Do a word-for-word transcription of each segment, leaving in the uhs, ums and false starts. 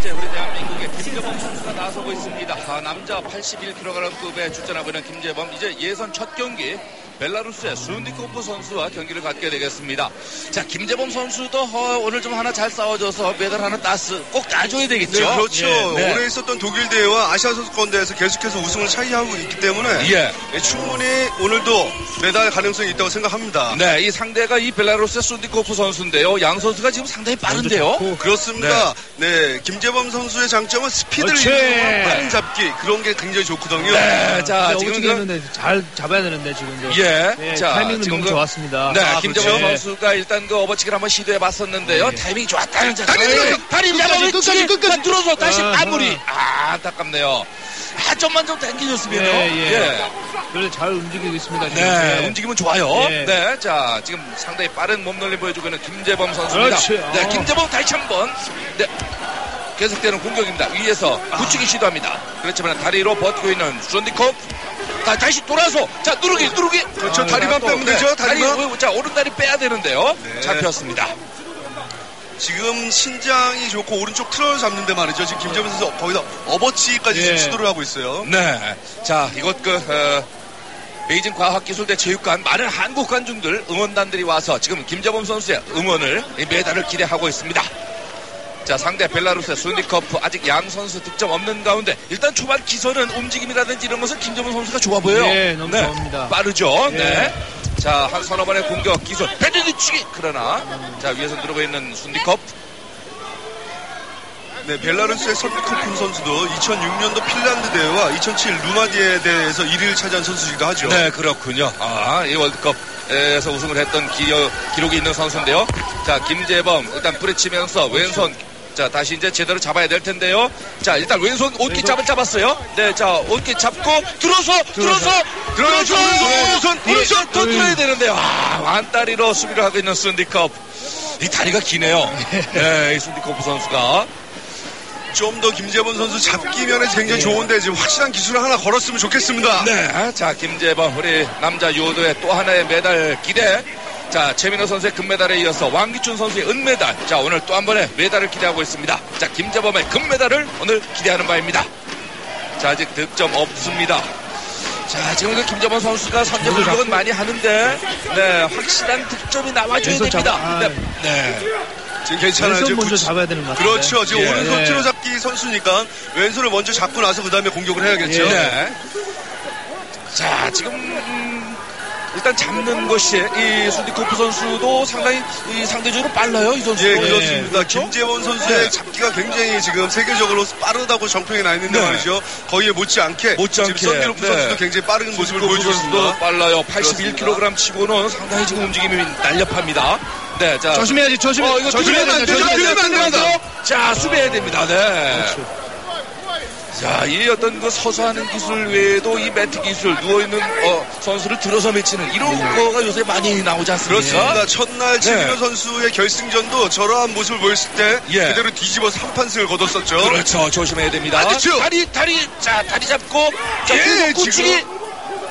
이제 우리 대한민국의 김재범 선수가 나서고 있습니다. 아, 남자 팔십일 킬로그램급에 출전하고 있는 김재범, 이제 예선 첫 경기 벨라루스의 순디코프 선수와 경기를 갖게 되겠습니다. 자, 김재범 선수도 어, 오늘 좀 하나 잘 싸워줘서 메달 하나 따스 꼭 따줘야 되겠죠. 네, 그렇죠. 예, 네. 올해 있었던 독일 대회와 아시아 선수권대회에서 계속해서 우승을 차지하고 있기 때문에 예. 네, 충분히 오늘도 메달 가능성이 있다고 생각합니다. 네, 이 상대가 이 벨라루스의 순디코프 선수인데요. 양 선수가 지금 상당히 빠른데요. 그렇습니다. 네. 네, 김재범 선수의 장점은 스피드를 이용한 빠른 잡기, 그런 게 굉장히 좋거든요. 네, 자, 지금 지금 그... 잘 잡아야 되는데 지금도. 예. 네, 자, 타이밍은 지금 너무 그, 좋았습니다. 네, 아, 김재범 그렇죠. 선수가 일단 그 어버치기를 한번 시도해 봤었는데요. 네. 타이밍이 좋았다는 점. 다리 들어! 다리 끝까지, 끝까지, 끝까지 들어서 다시 아, 마무리. 아, 안타깝네요. 아, 좀만 좀 당겨줬으면요. 예, 예. 예. 그래서 잘 움직이고 있습니다. 지금. 네, 네. 움직임은 좋아요. 예. 네, 자, 지금 상당히 빠른 몸놀림 보여주고 있는 김재범 선수입니다. 그렇지. 네, 어. 김재범 다시 한 번. 네. 계속되는 공격입니다. 위에서 붙이기 시도합니다. 그렇지만 다리로 버티고 있는 순디컵. 다, 다시 돌아서, 자, 누르기, 누르기. 그렇죠. 아, 다리만 또, 빼면 네, 되죠, 다리, 다리만. 자, 오른다리 빼야 되는데요. 네. 잡혔습니다. 지금 신장이 좋고 오른쪽 틀어를 잡는데 말이죠. 지금 김재범 선수 거기다 어버치까지 예. 지금 시도를 하고 있어요. 네. 자, 이것 그, 어, 베이징 과학기술대 체육관 많은 한국 관중들, 응원단들이 와서 지금 김재범 선수의 응원을, 이 메달을 기대하고 있습니다. 자, 상대 벨라루스의 순디커프, 아직 양 선수 득점 없는 가운데 일단 초반 기선은 움직임이라든지 이런 것은 김재범 선수가 좋아 보여요. 네, 너무 좋습니다. 빠르죠. 예. 네. 자, 한 서너 번의 공격 기술 패드 뒤치기. 그러나 자, 위에서 누르고 있는 순디컵. 네, 벨라루스의 선디코프 선수도 이천육 년도 핀란드 대회와 이천칠 루마디에 대회에서 일 위를 차지한 선수이기도 하죠. 네, 그렇군요. 아, 이 월드컵에서 우승을 했던 기여, 기록이 있는 선수인데요. 자, 김재범 일단 뿌리치면서 왼손, 자, 다시 이제 제대로 잡아야 될 텐데요. 자, 일단 왼손 옷깃 잡을 잡았어요. 네, 자, 옷깃 잡고 들어서, 들어서, 들어서, 오른손, 오른손 또 들어야 되는데요. 아, 완다리로 수비를 하고 있는 순디컵. 이 다리가 기네요. 네, 이 순디컵 선수가. 좀 더 김재범 선수 잡기 면에서 굉장히 좋은데 지금 확실한 기술을 하나 걸었으면 좋겠습니다. 네, 자, 김재범 우리 남자 유도의 또 하나의 메달 기대. 자, 최민호 선수의 금메달에 이어서 왕기춘 선수의 은메달. 자, 오늘 또 한 번의 메달을 기대하고 있습니다. 자, 김재범의 금메달을 오늘 기대하는 바입니다. 자, 아직 득점 없습니다. 자, 지금 그 김재범 선수가 선제 공격은 많이 하는데, 네, 확실한 득점이 나와줘야 됩니다. 아, 네. 네. 지금 괜찮아요. 왼손 지금 먼저 굳이- 잡아야 되는 것 같아요. 그렇죠. 지금 예. 오른손 예. 틀어잡기 선수니까 왼손을 먼저 잡고 나서 그 다음에 공격을 해야겠죠. 네. 자, 지금 음, 일단 잡는 것이 이 순디코프 선수도 상당히 이 상대적으로 빨라요, 이 선수. 예, 그렇습니다. 그렇죠? 김재범 선수의 네. 잡기가 굉장히 지금 세계적으로 빠르다고 정평이 나 있는데 네. 말이죠. 거기에 못지않게 못지않게. 지금 썬디로프 네. 선수도 굉장히 빠른 모습을 보여주고 선수도 있습니다. 빨라요. 팔십일 킬로그램 치고는 상당히 지금 움직임이 날렵합니다. 네, 자. 조심해야지, 조심해. 어, 이거 조심해야 뚫리면 안 된다, 되죠. 조심해야 뚫리면 안 된다. 되죠. 자, 수비해야 됩니다. 네. 그렇죠. 자, 이 어떤 그 서서 하는 기술 외에도 이 매트 기술, 누워있는 어, 선수를 들어서 미치는 이런 거가 요새 많이 나오지 않습니까? 그렇습니다. 첫날 최민호 네. 선수의 결승전도 저러한 모습을 보였을 때 예. 그대로 뒤집어서 한 판승을 거뒀었죠. 그렇죠. 조심해야 됩니다. 아, 그렇죠. 다리, 다리, 자, 다리 잡고, 자, 예, 왼손 꽂히기. 지금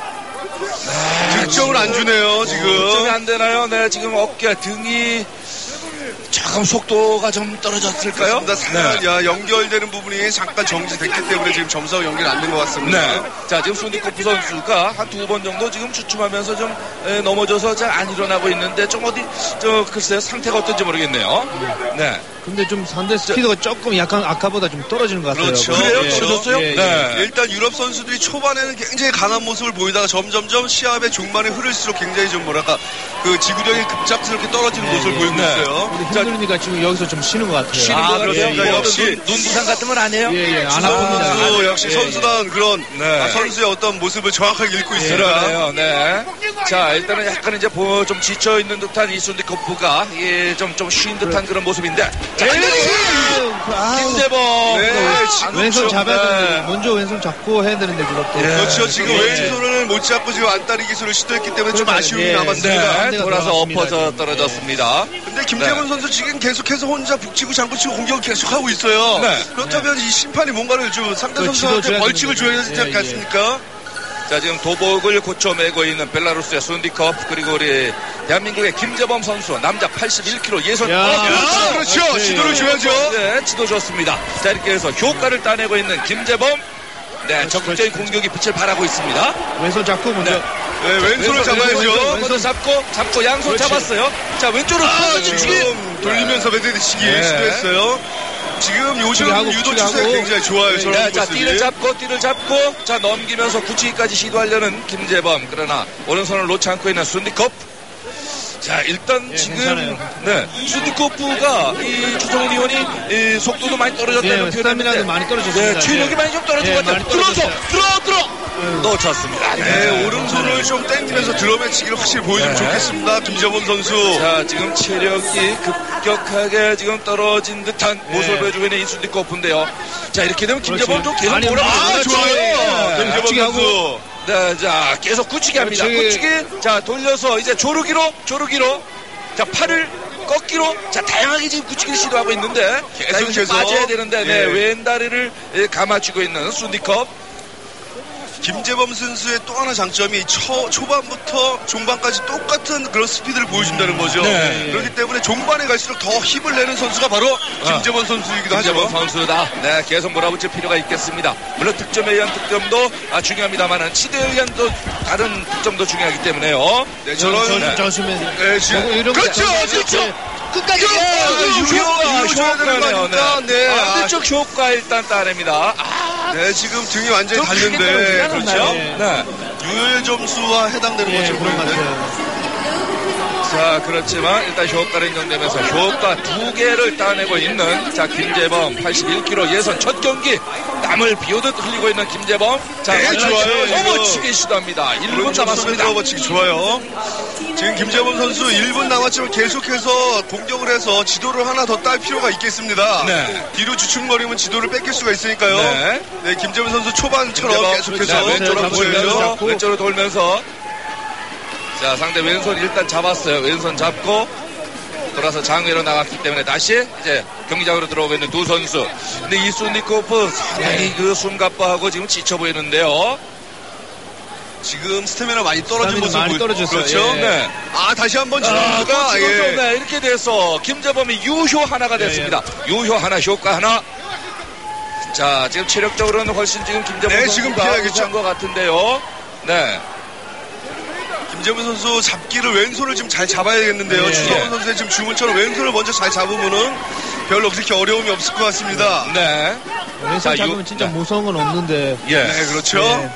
득점을 안 주네요, 득점이 지금. 안 되나요? 네, 지금 어깨, 등이 조금 속도가 좀 떨어졌을까요? 그렇습니다. 살짝 네. 야, 연결되는 부분이 잠깐 정지됐기 때문에 지금 점수가 연결이 안 된 것 같습니다. 네. 자, 지금 순디코프 선수가 한 두 번 정도 지금 주춤하면서 좀 에, 넘어져서 잘 안 일어나고 있는데 좀 어디, 저, 글쎄요, 상태가 어떤지 모르겠네요. 네. 근데 좀 상대 스피드가 조금 약간 아까보다 좀 떨어지는 것 같아요. 그렇죠. 그래요? 예. 떨어졌어요? 예, 예. 네. 일단 유럽 선수들이 초반에는 굉장히 강한 모습을 보이다가 점점점 시합의 중반에 흐를수록 굉장히 좀 뭐랄까 그 지구력이 급작스럽게 떨어지는 모습을 보이고 네. 있어요. 근데 힘드니까 지금 여기서 좀 쉬는 것 같아요. 쉬는 아, 거 같아요. 그렇습니다. 뭐 역시 눈, 눈 부상 같은 건 안 해요? 예, 예, 안 선수 아픕니다. 역시 예, 선수단 그런 네. 아, 선수의 어떤 모습을 정확하게 읽고 있습니다. 그러네요, 네. 자, 일단은 약간 이제 보, 좀 지쳐있는 듯한 이 순디코프가, 예, 좀, 좀 쉰 듯한 그런 모습인데. 자, 아, 김재범. 네, 지금 왼손 좀, 잡아야 네. 되는데 먼저 왼손 잡고 해야 되는데 그것도. 예. 그렇죠. 지금 예. 왼손을 못 잡고 지금 안다리 기술을 시도했기 때문에 좀 그러니까요. 아쉬움이 예. 남았습니다. 네, 상대가 돌아서 들어갔습니다, 엎어져 지금. 떨어졌습니다. 근데 김재범 네. 선수 지금 계속해서 혼자 북치고 장구치고 공격을 계속하고 있어요. 네. 그렇다면 이 심판이 뭔가를 좀 상대 그 선수한테 지도 줘야 벌칙을 줘야 되는 되지 거죠. 예, 않겠습니까? 자, 지금 도복을 고쳐 매고 있는 벨라루스의 순디컵, 그리고 우리 대한민국의 김재범 선수, 남자 팔십일 킬로그램 예선. 야, 어, 그렇죠, 그렇죠. 네. 지도를 줘야죠. 네, 지도 좋습니다. 자, 이렇게 해서 효과를 따내고 있는 김재범. 네, 그렇죠, 적극적인 그렇죠. 공격이 빛을 발하고 있습니다. 왼손 잡고 먼저. 네. 네, 왼손을 왼손, 잡아야죠. 왼손 먼저 잡고, 잡고 양손 그렇지. 잡았어요. 자, 왼쪽으로 아, 뻗어주기. 지금 돌리면서 매드리치기 네. 시도했어요. 지금 요즘 하고 유도 붙이기 추세가 하고. 굉장히 좋아요. 네, 저런 네, 자, 모습이. 띠를 잡고, 띠를 잡고, 자, 넘기면서 굳히기까지 시도하려는 김재범. 그러나, 오른손을 놓지 않고 있는 순디컵. 자, 일단 예, 지금, 괜찮아요. 네, 순디컵프가 이 주성훈 의원이 이 속도도 많이 떨어졌다는 예, 표현을 스타미나도 했는데, 많이 떨어졌습니다. 네, 체력이 예. 많이 좀 떨어진 예, 것 같아요. 많이 들어서, 떨어졌어요. 들어, 들어! 놓쳤습니다. 네, 오른손을 좀 땡기면서 드러매치기를 확실히 보여주면 네. 좋겠습니다. 김재범 선수. 자, 지금 체력이 급격하게 지금 떨어진 듯한 네. 모습을 보여주고 있는 이 순디컵프인데요. 자, 이렇게 되면 김재범 좀 계속 아니, 몰아붙이죠. 아, 좋아요. 네. 김재범 선수. 네, 자, 계속 굳히기 합니다. 그렇지. 굳히기. 자, 돌려서 이제 조르기로, 조르기로. 자, 팔을 꺾기로. 자, 다양하게 지금 굳히기를 시도하고 있는데. 자, 이거 계속해서. 빠져야 되는데, 네, 예. 왼다리를 예, 감아쥐고 있는 순디컵. 김재범 선수의 또 하나 장점이 초, 초반부터 중반까지 똑같은 그런 스피드를 보여준다는 거죠. 네. 그렇기 때문에 종반에 갈수록 더 힘을 내는 선수가 바로 김재범 선수이기도 하죠. 김재범 선수다. 네, 계속 몰아붙일 필요가 있겠습니다. 물론 득점에 의한 득점도 아, 중요합니다만은 치대에 의한 또 다른 득점도 중요하기 때문에요. 네, 저런 저런 네. 조심해. 네, 지금 이런 거 그렇죠, 잘- 그렇죠. 끝까지. 유효, 유효줘야 되는 거니까, 네. 아, 반대쪽 효과 일단 따냅니다. 아, 네, 지금 등이 완전히 좀 크게 닿는데, 떨어지지 그렇죠. 않았나요? 네. 유효 점수와 해당되는 예, 거죠. 그런 것 보이는데. 같아요. 자, 그렇지만 일단 효과를 인정되면서 효과 두 개를 따내고 있는 자, 김재범 팔십일 킬로그램 예선 첫 경기 땀을 비오듯 흘리고 있는 김재범. 자, 네, 좋아요, 이거. 어머치기 시도합니다. 일 분 남았습니다. 오버치기 좋아요. 지금 김재범 선수 일 분 남았지만 계속해서 공격을 해서 지도를 하나 더 딸 필요가 있겠습니다. 네. 뒤로 주춤거리면 지도를 뺏길 수가 있으니까요. 네. 네, 김재범 선수 초반처럼 김재범, 계속해서 네, 왼쪽으로 잡고 돌면서 잡고. 왼쪽으로 돌면서 자, 상대 왼손 일단 잡았어요. 왼손 잡고 돌아서 장외로 나갔기 때문에 다시 이제 경기장으로 들어오고 있는 두 선수. 근데 이 순디코프 상당히 그 숨가빠하고 지금 지쳐 보이는데요. 지금 스태미나 많이 떨어진 스태미나 모습 많이 보이- 떨어졌어요. 그렇죠. 예. 네. 아, 다시 한번 아, 지나가 또 지금 예. 네, 이렇게 돼서 김재범이 유효 하나가 됐습니다. 유효 하나, 효과 하나. 자, 지금 체력적으로는 훨씬 지금 김재범 네, 선수가 지금 피해야겠죠. 우세한 것 같은데요. 네. 김재범 선수 잡기를 왼손을 지금 잘 잡아야겠는데요. 네. 추성훈 선수의 지금 주문처럼 왼손을 먼저 잘 잡으면은 별로 그렇게 어려움이 없을 것 같습니다. 네. 왼손 자, 잡으면 유- 진짜 네. 무서운 건 없는데. 예. 네, 그렇죠. 네.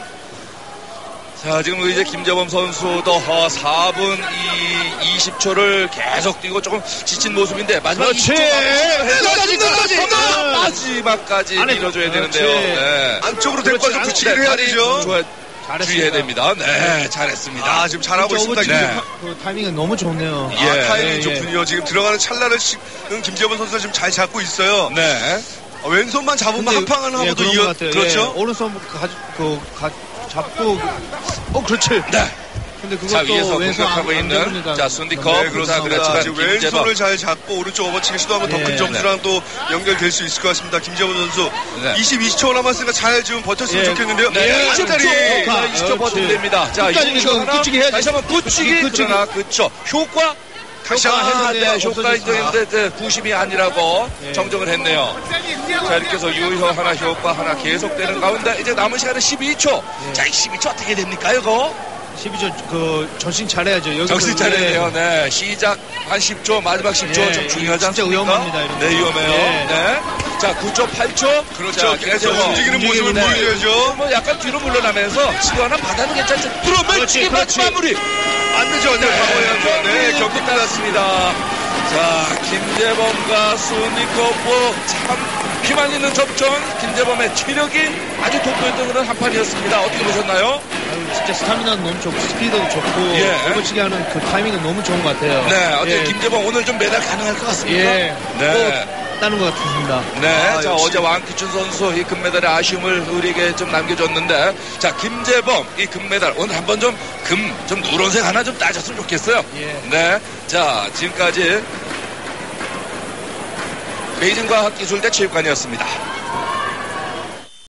자, 지금 이제 김재범 선수도 어, 사 분 이십 초를 계속 뛰고 조금 지친 모습인데 마지막 그렇지. 이십 초 끝까지, 끝까지. 마지막까지 안에. 밀어줘야 그렇지. 되는데요. 네. 안쪽으로 데리고 그렇지. 와서 붙이기를 네, 해야 다리 되죠. 좋아, 잘했습니다. 주의해야 됩니다. 네, 잘했습니다. 아, 지금 잘하고 있습니다. 오버치기 네. 그 타이밍은 너무 좋네요. 예. 아, 타이밍이 예, 좋군요. 지금 들어가는 찰나를 지금 김재범 선수가 지금 잘 잡고 있어요. 네. 어, 왼손만 잡으면 근데, 한방을 예, 하고도 그런 이어 것 같아요. 그렇죠. 예, 오른손 가, 그, 가, 잡고, 어, 그렇지. 네. 근데 자, 그것도 위에서 왼손 공격하고 안- 안 있는 되니까. 자, 순디컵. 네, 자, 그렇습니다. 그렇지만 지금 김재범. 왼손을 잘 잡고 오른쪽 오버치기 시도하면 더 큰 예. 점수랑 또 연결될 수 있을 것 같습니다. 김재범 선수. 네. 이십이 초 남았으니까 잘 지금 버텼으면 예. 좋겠는데요. 네, 이십 초. 다리. 네, 이십 초 버티면 됩니다. 자, 끝까지 이십 초 이거 하나. 굳히기 해야지. 다시 한번 굳히기. 굳히기. 그러나, 그쵸. 효과. 다시 효과 한번 했는데 했는데 효과 없어졌- 인정했는데 이제 구십이 아니라고 예. 정정을 했네요. 자, 이렇게 해서 유효 하나, 효과 하나 계속되는 가운데 이제 남은 시간은 십이 초. 자, 이 십이 초 어떻게 됩니까, 이거? 십이 초, 그, 정신 차려야죠. 여기서 정신 차려야 돼요. 네. 시작 한 십 초, 마지막 십 초 예, 좀 중요하지 진짜 않습니까? 위험합니다, 이런 네, 거. 위험해요. 예. 네. 자, 구 초, 팔 초. 그렇죠. 자, 계속 김재범. 움직이는 모습을 네. 보여줘야죠. 뭐 약간 뒤로 물러나면서 시도 하나 받아는 괜찮죠. 들어오면 그렇지, 치기 그렇지. 마무리. 안 되죠. 네, 가보야죠. 네, 경기 끝났습니다. 끝났습니다. 자, 김재범과 순위코프 참 피만 있는 접전. 김재범의 체력이 아주 돋보였던 그런 한 판이었습니다. 어떻게 보셨나요? 아유, 진짜 스타미나도 너무 좋고, 스피드도 좋고, 예. 오버치기 하는 그 타이밍은 너무 좋은 것 같아요. 네, 어떻게 예. 김재범 오늘 좀 메달 가능할 것 같습니까? 예. 네. 따는 것 같습니다. 네, 아, 자 역시. 어제 왕기춘 선수 이 금메달의 아쉬움을 우리에게 좀 남겨줬는데, 자 김재범 이 금메달 오늘 한번 좀 금 좀 누런색 하나 좀 따졌으면 좋겠어요. 예. 네, 자 지금까지 베이징과학기술대 체육관이었습니다.